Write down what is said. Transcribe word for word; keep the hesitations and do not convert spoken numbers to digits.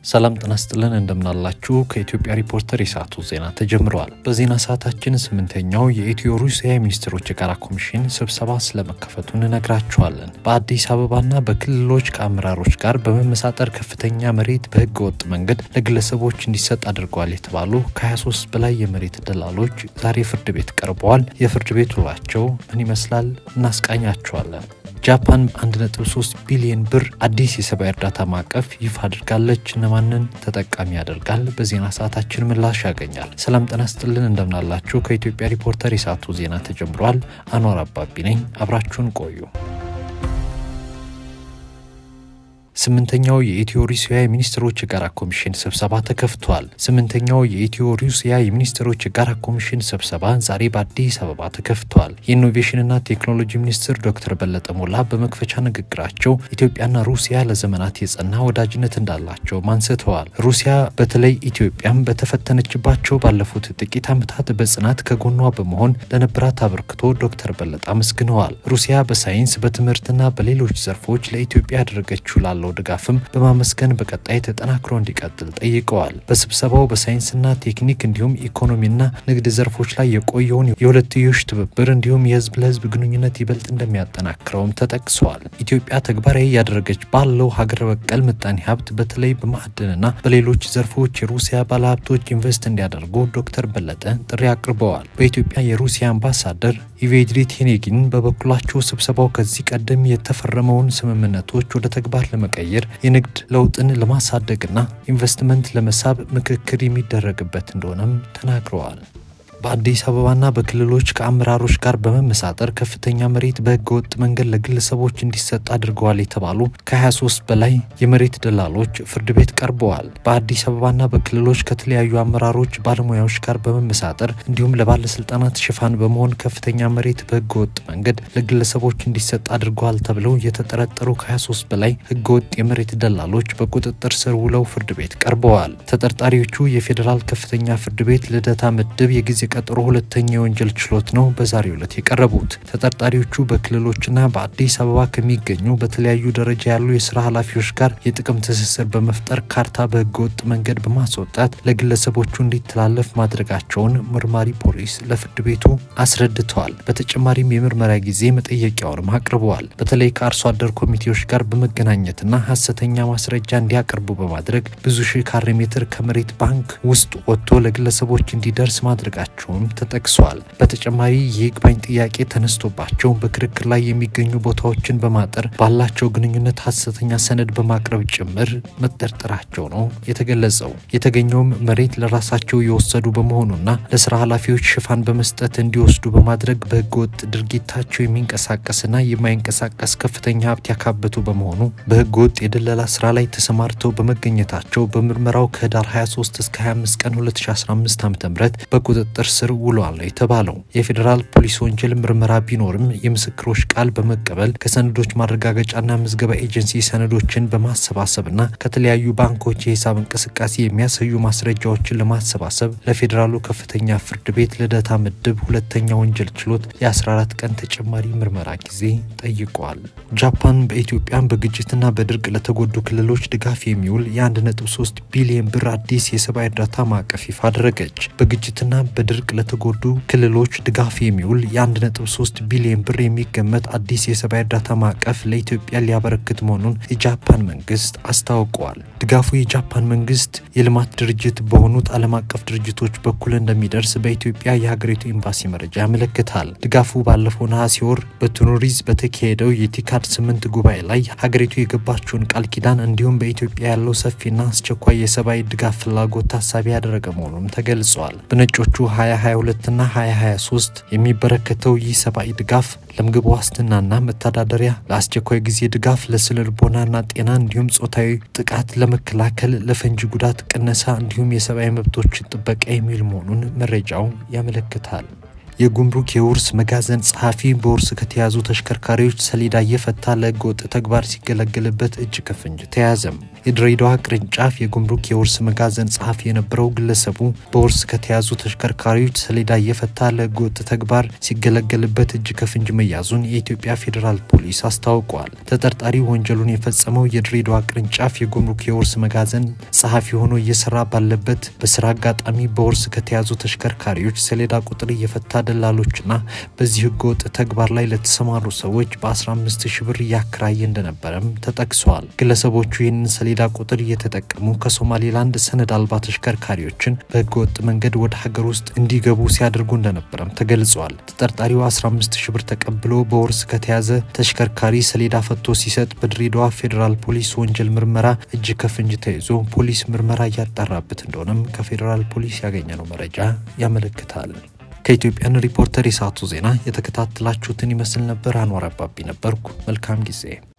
ሰላም ጤና ይስጥልን እንደምናላችሁ ከኢትዮጵያ ሪፖርተር የሰዓቱ ዜና ተጀምሯል። በዜና ሰዓታችን ስምንተኛው የኢትዮ ሩሲያ ሚኒስትሮች የጋራ ኮሚሽን ስብሰባ ስለመከፈቱ እንነግራችኋለን። በአዲስ አበባና በክልሎች ከአመራሮች ጋር በመመሳጠር ከፍተኛ መሬት በህገ ወጥ መንገድ ለግለሰቦች እንዲሰጥ አድርጓል የተባሉ ከ23 በላይ የመሬት ደላሎች ዛሬ ፍርድ ቤት ቀርበዋል። የፍርድ ቤት ውሏቸው ምን ይመስላል እናስቃኛችኋለን። ጃፓን one point three ቢሊዮን ብር አዲስ የሰብአዊ እርዳታ ማዕቀፍ ይፋ አድርጋለች። እነማንን ተጠቃሚ ያደርጋል? በዜና ሰዓታችን ምላሽ ያገኛል። ሰላም ጤና ይስጥልን እንደምናላችሁ ከኢትዮጵያ ሪፖርተር የሰዓቱ ዜና ተጀምሯል። አንዋር አባቢ ነኝ። አብራችሁን ቆዩ። ስምንተኛው የኢትዮ ሩሲያ ሚኒስትሮች የጋራ ኮሚሽን ስብሰባ ተከፍቷል። ስምንተኛው የኢትዮ ሩሲያ ሚኒስትሮች የጋራ ኮሚሽን ስብሰባ ዛሬ በአዲስ አበባ ተከፍቷል። የኢኖቬሽንና ቴክኖሎጂ ሚኒስትር ዶክተር በለጠ ሞላ በመክፈቻ ንግግራቸው ኢትዮጵያና ሩሲያ ለዘመናት የጸና ወዳጅነት እንዳላቸው አንስተዋል። ሩሲያ በተለይ ኢትዮጵያም በተፈተነችባቸው ባለፉት ጥቂት ዓመታት በጽናት ከጎኗ በመሆን ለነበራት አበርክቶ ዶክተር በለጠ አመስግነዋል። ሩሲያ በሳይንስ በትምህርትና በሌሎች ዘርፎች ለኢትዮጵያ ያደረገችው ላለው ድጋፍም በማመስገን በቀጣይ ተጠናክሮ እንዲቀጥል ጠይቀዋል። በስብሰባው በሳይንስና ቴክኒክ እንዲሁም ኢኮኖሚና ንግድ ዘርፎች ላይ የቆየውን የሁለትዮሽ ትብብር እንዲሁም የህዝብ ለህዝብ ግንኙነት ይበልጥ እንደሚያጠናክረውም ተጠቅሷል። ኢትዮጵያ ተግባራዊ ያደረገች ባለው ሀገር በቀል ምጣኔ ሀብት በተለይ በማዕድንና በሌሎች ዘርፎች የሩሲያ ባለሀብቶች ኢንቨስት እንዲያደርጉ ዶክተር በለጠ ጥሪ አቅርበዋል። በኢትዮጵያ የሩሲያ አምባሳደር ኢቬድሪ ቴኔጊን በበኩላቸው ስብሰባው ከዚህ ቀደም የተፈረመውን ስምምነቶች ወደ ተግባር ለመቀየር የንግድ ለውጥን ለማሳደግና ኢንቨስትመንት ለመሳብ ምክክር የሚደረግበት እንደሆነም ተናግረዋል። በአዲስ አበባና በክልሎች ከአመራሮች ጋር በመመሳጠር ከፍተኛ መሬት በህገ ወጥ መንገድ ለግለሰቦች እንዲሰጥ አድርገዋል የተባሉ ከ23 በላይ የመሬት ደላሎች ፍርድ ቤት ቀርበዋል። በአዲስ አበባና በክልሎች ከተለያዩ አመራሮች ባለሙያዎች ጋር በመመሳጠር እንዲሁም ለባለስልጣናት ሽፋን በመሆን ከፍተኛ መሬት በህገ ወጥ መንገድ ለግለሰቦች እንዲሰጥ አድርገዋል ተብለው የተጠረጠሩ ከ23 በላይ ህገ ወጥ የመሬት ደላሎች በቁጥጥር ስር ውለው ፍርድ ቤት ቀርበዋል። ተጠርጣሪዎቹ የፌደራል ከፍተኛ ፍርድ ቤት ልደታ ምድብ የጊዜ ቀጠሮ ሁለተኛ የወንጀል ችሎት ነው በዛሬው ዕለት የቀረቡት። ተጠርጣሪዎቹ በክልሎችና በአዲስ አበባ ከሚገኙ በተለያዩ ደረጃ ያሉ የሥራ ኃላፊዎች ጋር የጥቅም ትስስር በመፍጠር ካርታ በህገወጥ መንገድ በማስወጣት ለግለሰቦቹ እንዲተላለፍ ማድረጋቸውን ምርማሪ ፖሊስ ለፍርድ ቤቱ አስረድተዋል። በተጨማሪም የምርመራ ጊዜ መጠየቂያውን አቅርበዋል። በተለይ ከአርሶ አደር ኮሚቴዎች ጋር በመገናኘትና ሐሰተኛ ማስረጃ እንዲያቀርቡ በማድረግ ብዙ ሺህ ካሬ ሜትር ከመሬት ባንክ ውስጥ ወጥቶ ለግለሰቦች እንዲደርስ ማድረጋቸው ተጠቅሷል። በተጨማሪ የይግባኝ ጥያቄ ተነስቶባቸው በክርክር ላይ የሚገኙ ቦታዎችን በማጠር ባላቸው ግንኙነት ሐሰተኛ ሰነድ በማቅረብ ጭምር መጠርጠራቸው ነው የተገለጸው። የተገኘው መሬት ለራሳቸው የወሰዱ በመሆኑና ለሥራ ኃላፊዎች ሽፋን በመስጠት እንዲወስዱ በማድረግ በህገወጥ ድርጊታቸው የሚንቀሳቀስና የማይንቀሳቀስ ከፍተኛ ሀብት ያካበቱ በመሆኑ በህገወጥ የደለላ ስራ ላይ ተሰማርተው በመገኘታቸው በምርመራው ከህዳር ሃያ ሶስት እስከ ሃያ አምስት ቀን ሁለት ሺህ አስራ አምስት ዓ.ም በቁጥጥር ስር ውሏል የተባለው የፌደራል ፖሊስ ወንጀል ምርመራ ቢኖርም የምስክሮች ቃል በመቀበል ከሰነዶች ማረጋገጫና ምዝገባ ኤጀንሲ ሰነዶችን በማሰባሰብና ከተለያዩ ባንኮች የሂሳብ እንቅስቃሴ የሚያሳዩ ማስረጃዎችን ለማሰባሰብ ለፌደራሉ ከፍተኛ ፍርድ ቤት ልደታ ምድብ ሁለተኛ ወንጀል ችሎት የ14 ቀን ተጨማሪ ምርመራ ጊዜ ጠይቋል። ጃፓን በኢትዮጵያ በግጭትና በድርቅ ለተጎዱ ክልሎች ድጋፍ የሚውል የ1 ነጥብ ሶስት ቢሊዮን ብር አዲስ የሰብአዊ እርዳታ ማዕቀፍ ይፋ አደረገች። በግጭትና በድርቅ ለተጎዱ ክልሎች ድጋፍ የሚውል የ1 ነጥብ ሶስት ቢሊዮን ብር የሚገመት አዲስ የሰብአዊ እርዳታ ማዕቀፍ ለኢትዮጵያ ሊያበረክት መሆኑን የጃፓን መንግስት አስታውቋል። ድጋፉ የጃፓን መንግስት የልማት ድርጅት በሆኑት ዓለም አቀፍ ድርጅቶች በኩል እንደሚደርስ በኢትዮጵያ የሀገሪቱ ኤምባሲ መረጃ ያመለክታል። ድጋፉ ባለፈው ነሐሴ ወር በቱኒዝ በተካሄደው የቲካድ ስምንት ጉባኤ ላይ ሀገሪቱ የገባችውን ቃል ኪዳን እንዲሁም በኢትዮጵያ ያለው ሰፊና አስቸኳይ የሰብአዊ ድጋፍ ፍላጎት ታሳቢ ያደረገ መሆኑን ተገልጿል። በነጮቹ ሃያ ሃያ ሁለት እና ሃያ ሃያ ሶስት የሚበረከተው ይህ ሰብአዊ ድጋፍ ለምግብ ዋስትናና መተዳደሪያ፣ ለአስቸኳይ ጊዜ ድጋፍ፣ ለስነልቦናና ጤና እንዲሁም ጾታዊ ጥቃት ለመከላከል፣ ለፈንጂ ጉዳት ቅነሳ እንዲሁም የሰብአዊ መብቶችን ጥበቃ የሚል መሆኑን መረጃው ያመለክታል። የጉምሩክ የውርስ መጋዘን ጸሐፊ በውርስ ከተያዙ ተሽከርካሪዎች ሰሌዳ እየፈታ ለህገወጥ ተግባር ሲገለገልበት እጅ ከፍንጅ ተያዘም። የድሬዳዋ ቅርንጫፍ የጉምሩክ የውርስ መጋዘን ጸሐፊ የነበረው ግለሰቡ በውርስ ከተያዙ ተሽከርካሪዎች ሰሌዳ እየፈታ ለህገወጥ ተግባር ሲገለገልበት እጅ ከፍንጅ መያዙን የኢትዮጵያ ፌዴራል ፖሊስ አስታውቋል። ተጠርጣሪው ወንጀሉን የፈጸመው የድሬዳዋ ቅርንጫፍ የጉምሩክ የውርስ መጋዘን ጸሐፊ ሆኖ እየሰራ ባለበት በስራ አጋጣሚ በውርስ ከተያዙ ተሽከርካሪዎች ሰሌዳ ቁጥር እየፈታ ደላሎችና በዚህ ህገወጥ ተግባር ላይ ለተሰማሩ ሰዎች በ15 ሺህ ብር ያከራየ እንደነበረም ተጠቅሷል። ግለሰቦቹ ይህንን ሰሌዳ ቁጥር እየተጠቀሙ ከሶማሌላንድ ሰነድ አልባ ተሽከርካሪዎችን በህገወጥ መንገድ ወደ ሀገር ውስጥ እንዲገቡ ሲያደርጉ እንደነበረም ተገልጿል። ተጠርጣሪው አስራ አምስት ሺህ ብር ተቀብሎ በውርስ ከተያዘ ተሽከርካሪ ሰሌዳ ፈቶ ሲሰጥ በድሬዳዋ ፌዴራል ፖሊስ ወንጀል ምርመራ እጅ ከፍንጅ ተይዞ ፖሊስ ምርመራ ያጣራበት እንደሆነም ከፌዴራል ፖሊስ ያገኘነው መረጃ ያመለክታል። ከኢትዮጵያን ሪፖርተር የሰዓቱ ዜና የተከታተላችሁትን ይመስል ነበር። አንዋር አባቢ ነበርኩ። መልካም ጊዜ